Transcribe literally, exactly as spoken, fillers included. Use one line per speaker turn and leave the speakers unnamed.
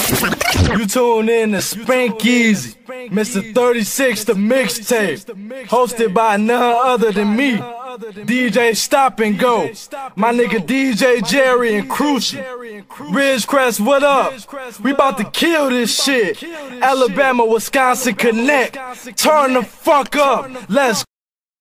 You tune in to Spankez, Mister thirty-six, the mixtape, hosted by none other than me, D J Stop and Go, my nigga D J Jerry and Crucial. Ridgecrest, what up? We about to kill this shit. Alabama, Wisconsin connect. Turn the fuck up. Let's